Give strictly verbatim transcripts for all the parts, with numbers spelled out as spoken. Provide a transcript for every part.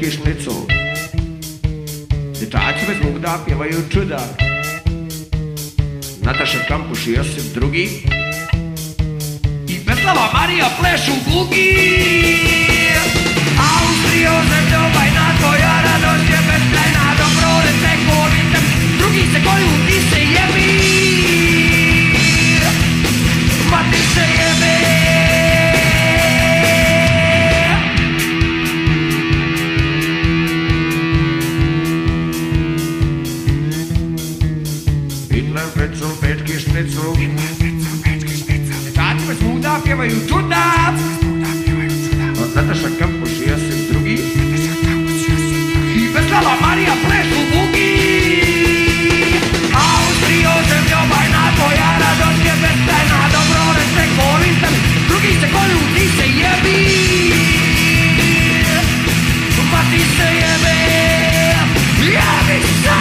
pečki šnicl. Dječaci bez mugda pjevaju čuda. Nataša Kampuš i Josip drugi. I Veslava Marija plešu bugi. Austrio zemljo bajna, tvoja radost je beskrajna. Dobro rece kolim, drugi se koju, ti se jebi. Ma ti se jebi. Hitler, Fritzel, pečki šnicl. Dječaci bez mugda pjevaju čuda. Nataša Kampuš i Josip drugi. I Veslava Marija plešu bugi. Austrio zemljo bajna, tvoja radost je beskrajna. Dobro rece kolim te, drugi se kolju, ti se jebi. Ma ti se jebi. Jebi se.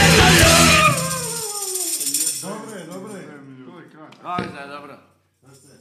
Dobre, dobre. To je kraj. Dobro.